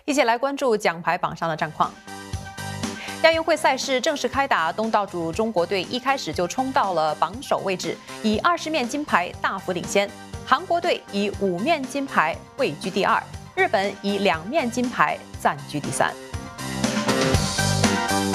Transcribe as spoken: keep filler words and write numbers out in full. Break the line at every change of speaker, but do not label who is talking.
一起来关注奖牌榜上的战况。亚运会赛事正式开打，东道主中国队一开始就冲到了榜首位置，以二十面金牌大幅领先。韩国队以五面金牌位居第二，日本以两面金牌暂居第三。